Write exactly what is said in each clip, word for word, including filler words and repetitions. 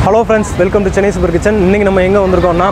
Hello friends, welcome to Chennai Super Kitchen. இன்னைக்கு நம்ம எங்க வந்திருக்கோம்னா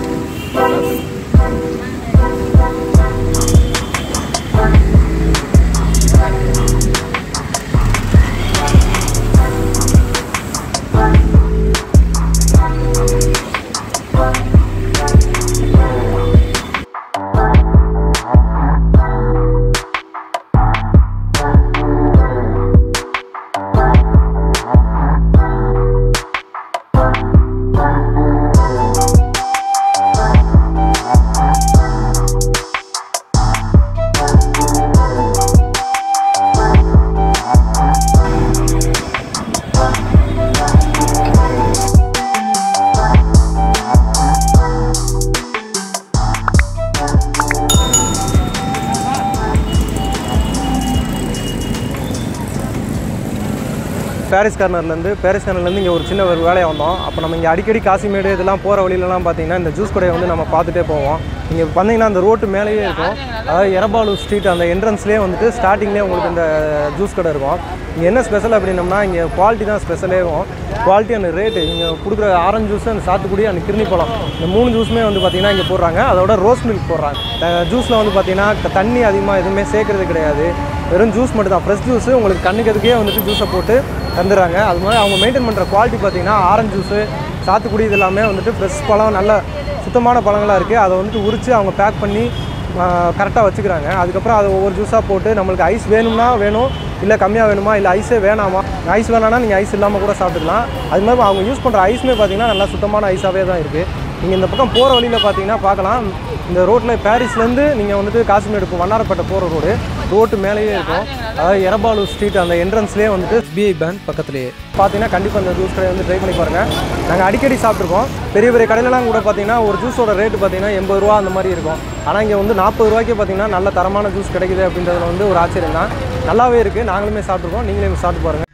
Parrys Corner இருந்து Parrys Corner இருந்து இங்க ஒரு சின்ன ஒரு வேலையா வந்தோம். அப்ப நம்ம இங்க அடிக்கடி காசிமேடு இதெல்லாம் போற வழியிலலாம் பாத்தீங்கன்னா இந்த ஜூஸ் கடையை வந்து நம்ம பார்த்துட்டே போவோம். இங்க வந்தீங்கன்னா அந்த ரோட் மேலேயே இருக்கும். அதாவது எரபாலு ஸ்ட்ரீட் அந்த என்ட்ரன்ஸ்லயே வந்துட்டு ஸ்டார்டிங்லயே உங்களுக்கு இந்த ஜூஸ் கடை இருக்கும். இங்க என்ன ஸ்பெஷல் அப்படினம்னா இங்க குவாலிட்டி தான் ஸ்பெஷலேவும். குவாலிட்டி அண்ட் ரேட் இங்க குடுக்குற ஆரஞ்சு ஜூஸ் அந்த சாத்துக்குடி அந்த கிர்னி பழம் இந்த மூணு ஜூஸ்மே வந்து பாத்தீங்கன்னா இங்க போடுறாங்க. அதோட ரோஸ் மில்க் போடுறாங்க. ஜூஸ்ல வந்து பாத்தீங்கன்னா தண்ணி அதிகமா எதுவுமே சேர்க்கிறது கிடையாது. வெறும் ஜூஸ் மட்டும் தான் ஃப்ரெஷ் ஜூஸ் உங்களுக்கு கண்ணுக்கு எதுக்கே வந்துட்டு ஜூஸை போட்டு தந்துடுறாங்க. அது மாதிரி அவங்க மெயின்டைன் பண்ணுற குவாலிட்டி பார்த்தீங்கன்னா ஆரஞ்சு ஜூஸு சாத்துக்குடி இது எல்லாமே வந்துட்டு ஃப்ரெஷ் பழம் நல்ல சுத்தமான பழங்களாக இருக்குது. அதை வந்துட்டு உரித்து அவங்க பேக் பண்ணி கரெக்டாக வச்சுக்கிறாங்க. அதுக்கப்புறம் அதை ஒவ்வொரு ஜூஸாக போட்டு நம்மளுக்கு ஐஸ் வேணும்னா வேணும், இல்லை கம்மியாக வேணுமா, இல்லை ஐஸே வேணாமா, ஐஸ் வேணான்னா நீங்கள் ஐஸ் இல்லாமல் கூட சாப்பிட்டுக்கலாம். அது மாதிரி அவங்க யூஸ் பண்ணுற ஐஸுமே பார்த்தீங்கன்னா நல்லா சுத்தமான ஐஸாகவே தான் இருக்குது. நீங்கள் இந்த பக்கம் போகிற வழியில் பார்த்தீங்கன்னா பார்க்கலாம், இந்த ரோட்டில் பாரிஸ்லேருந்து நீங்கள் வந்துட்டு காசிமேடு இப்போ வண்ணாரப்பேட்டை போகிற ரோடு ரோட்டு மேலேயே இருக்கும். அதாவது எரபாலு ஸ்ட்ரீட் அந்த என்ட்ரன்ஸ்லேயே வந்துட்டு எஸ்பிஐ பேங்க் பக்கத்துலேயே பார்த்தீங்கன்னா கண்டிப்பாக அந்த ஜூஸ் கடையை வந்து ட்ரை பண்ணி பாருங்கள். நாங்கள் அடிக்கடி சாப்பிட்ருக்கோம். பெரிய பெரிய கடையிலலாம் கூட பார்த்தீங்கன்னா ஒரு ஜூஸோட ரேட்டு பார்த்தீங்கன்னா எண்பது ரூபா அந்த மாதிரி இருக்கும். ஆனால் இங்கே வந்து நாற்பது ரூபாய்க்கு பார்த்தீங்கன்னா நல்ல தரமான ஜூஸ் கிடைக்குது அப்படின்றதுல வந்து ஒரு ஆச்சரியம் தான். நல்லாவே இருக்குது. நாங்களுமே சாப்பிட்ருக்கோம். நீங்களே சாப்பிட்டு பாருங்கள்.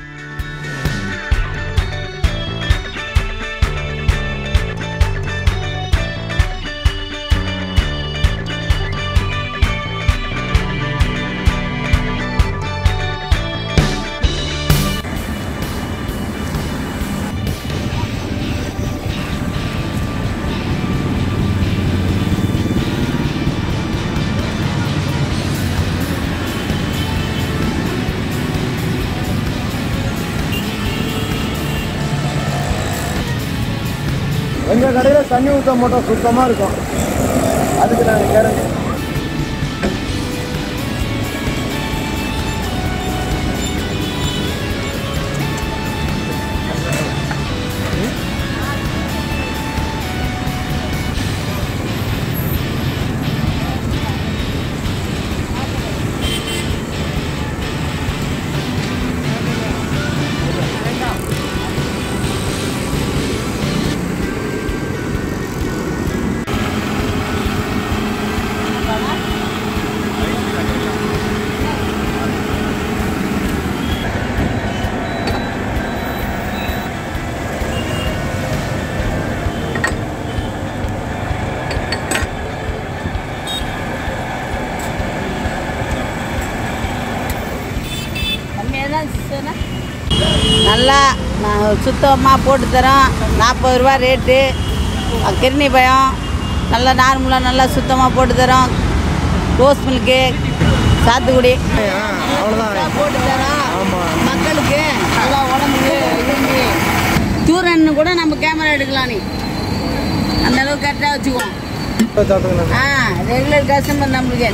எங்கள் கடையில் தண்ணி ஊற்ற மாட்டோம், சுத்தமாக இருக்கும். அதுக்கு நாங்கள் கேரண்டி. நல்லா நாங்கள் சுத்தமாக போட்டு தரோம். நாற்பது ரூபா ரேட்டு. கிர்னி பழம் நல்லா நார்மலாக நல்லா சுத்தமாக போட்டு தரோம். ரோஸ் மில்க்கு சாத்துக்குடி அவ்வளோதான் போட்டு தரோம் மக்களுக்கு. நல்லா உடம்புக்கு விரும்பி தூரன்னு கூட நம்ம கேமரா எடுக்கலாம். நீ அந்த அளவுக்கு கரெக்டாக வச்சுக்குவோம். ஆ ரெகுலர் கஸ்டமர் நம்மளுக்கு.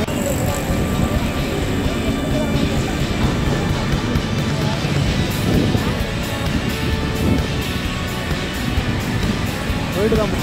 போயிட்டு தான்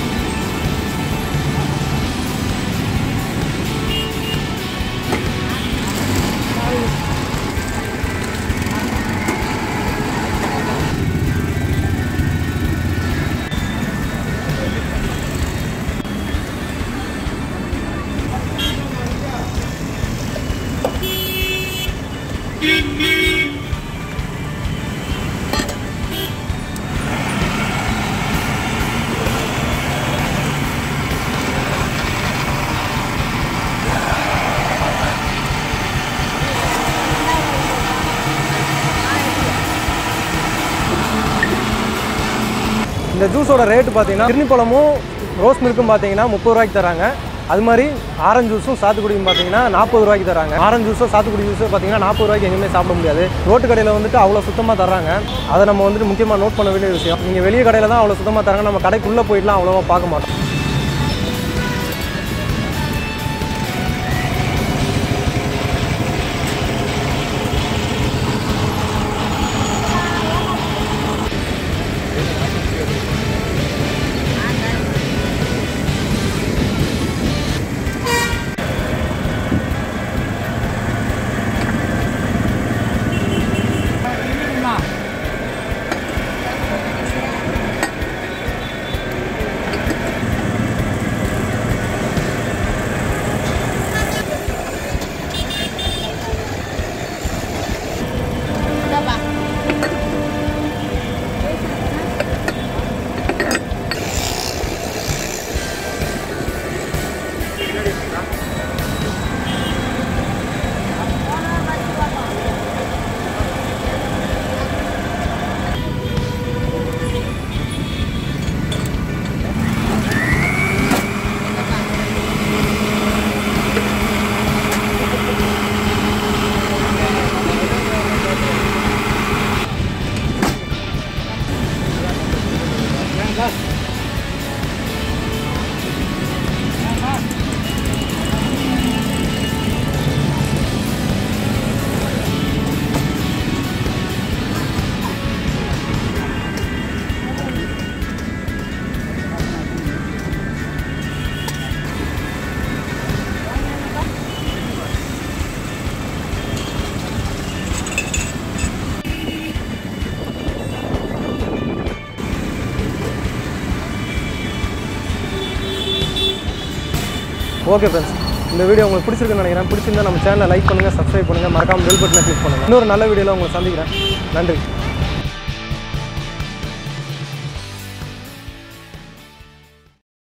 இந்த ஜூஸோட ரேட்டு பார்த்தீங்கன்னா கிர்னி பழமும் ரோஸ் மில்க்கும் பார்த்தீங்கன்னா முப்பது ரூபாய்க்கு தராங்க. அது மாதிரி ஆரஞ்சு ஜூஸும் சாத்துக்குடியும் பார்த்தீங்கன்னா நாற்பது ரூபாய்க்கு தராங்க. ஆரஞ்சு ஜூஸோ சாத்துக்குடி ஜூஸோ பார்த்தீங்கன்னா நாற்பது ரூபாய்க்கு எங்கேயுமே சாப்பிட முடியாது. ரோட்டு கடையில் வந்துட்டு அவ்வளோ சுத்தமாக தர்றாங்க. அதை நம்ம வந்துட்டு முக்கியமாக நோட் பண்ண வேண்டிய விஷயம். நீங்கள் வெளியே கடையில் தான் அவ்வளோ சுத்தமாக தராங்க, நம்ம கடைக்குள்ளே போயிட்டுலாம் அவ்வளோவா பார்க்க மாட்டோம். ஓகே ஃப்ரெண்ட்ஸ், இந்த வீடியோ உங்களுக்கு பிடிச்சிருக்குன்னு நினைக்கிறேன். பிடிச்சிருந்தா நம்ம சேனலை லைக் பண்ணுங்கள், சப்ஸ்கிரைப் பண்ணுங்கள், மறக்காமல் பெல் பட்டனை கிளிக் பண்ணுங்கள். இன்னொரு நல்ல வீடியோவில் உங்களை சந்திக்கிறேன். நன்றி.